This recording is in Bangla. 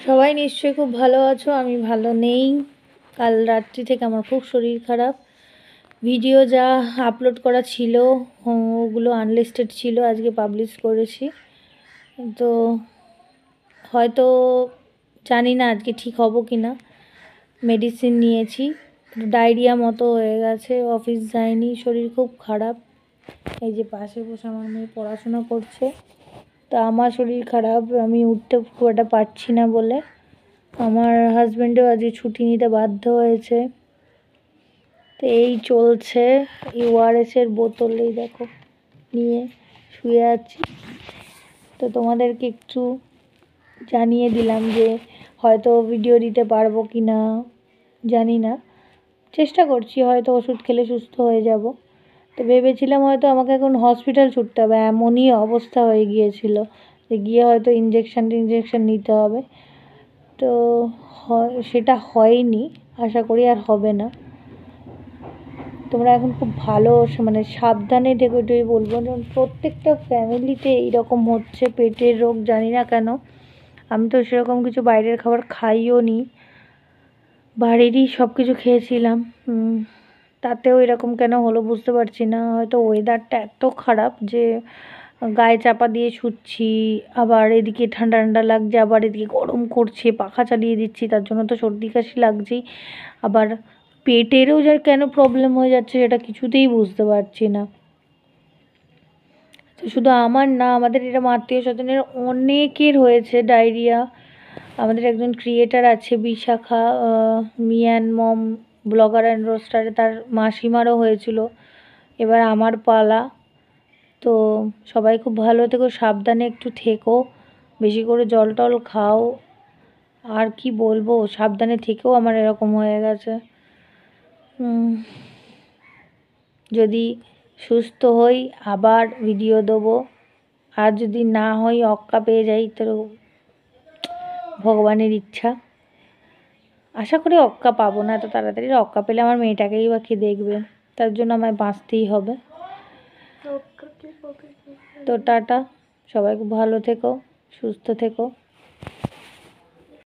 সবাই নিশ্চয়ই খুব ভালো আছো। আমি ভালো নেই। কাল রাত্রি থেকে আমার খুব শরীর খারাপ। ভিডিও যা আপলোড করা ছিল ওগুলো আনলিস্টেড ছিল, আজকে পাবলিশ করেছি। তো হয়তো জানি না আজকে ঠিক হব কি না। মেডিসিন নিয়েছি, ডায়রিয়া মতো হয়ে গেছে, অফিস যাইনি, শরীর খুব খারাপ। এই যে পাশে বসে আমার মেয়ে পড়াশোনা করছে, তা আমার শরীর খারাপ, আমি উঠতে খুব একটা পারছি না বলে আমার হাজব্যান্ডও আজকে ছুটি নিতে বাধ্য হয়েছে। তো এই চলছে। ওআরএসের বোতল এই দেখো নিয়ে শুয়ে আছি। তো তোমাদেরকে একটু জানিয়ে দিলাম যে হয়তো ভিডিও দিতে পারবো কি না জানি না, চেষ্টা করছি, হয়তো ওষুধ খেলে সুস্থ হয়ে যাব। তো ভেবেছিলাম হয়তো আমাকে এখন হসপিটাল ছুটতে হবে, এমনই অবস্থা হয়ে গিয়েছিল যে গিয়ে হয়তো ইঞ্জেকশন নিতে হবে। তো সেটা হয়নি, আশা করি আর হবে না। তোমরা এখন খুব ভালো মানে সাবধানে থেকো, এটাই বলবো। প্রত্যেকটা ফ্যামিলিতে এইরকম হচ্ছে পেটের রোগ, জানি না কেন। আমি তো সেরকম কিছু বাইরের খাবার খাইও নি, বাড়িরই সব কিছু খেয়েছিলাম। তাতেও এরকম কেন হলো বুঝতে পারছি না। হয়তো ওয়েদারটা এত খারাপ যে গায়ে চাপা দিয়ে শুচ্ছি, আবার এদিকে ঠান্ডা ঠান্ডা লাগছে, আবার এদিকে গরম করছে, পাখা চালিয়ে দিচ্ছি, তার জন্য তো সর্দি কাশি লাগছেই। আবার পেটেরও যার কেন প্রবলেম হয়ে যাচ্ছে সেটা কিছুতেই বুঝতে পারছি না। শুধু আমার না, আমাদের এরকম আত্মীয় স্বজনের অনেকের হয়েছে ডায়রিয়া। আমাদের একজন ক্রিয়েটার আছে Bishakha, me and mom blogger and রোস্টারে, তার মাসিমারও হয়েছিল। এবার আমার পালা। তো সবাই খুব ভালো থেকো, সাবধানে একটু থেকো, বেশি করে জল টল খাও। আর কি বলবো, সাবধানে থেকেও আমার এরকম হয়ে গেছে। যদি সুস্থ হই আবার ভিডিও দেবো, আর যদি না হই অক্কা পেয়ে যাই তো ভগবানের ইচ্ছা। আশা করি অক্কা পাবো না এত তাড়াতাড়ি। অক্কা পেলে আমার মেয়েটাকেই বা কে দেখবে, তার জন্য আমায় বাঁচতেই হবে। তো টাটা, সবাই খুব ভালো থেকো, সুস্থ থেকো।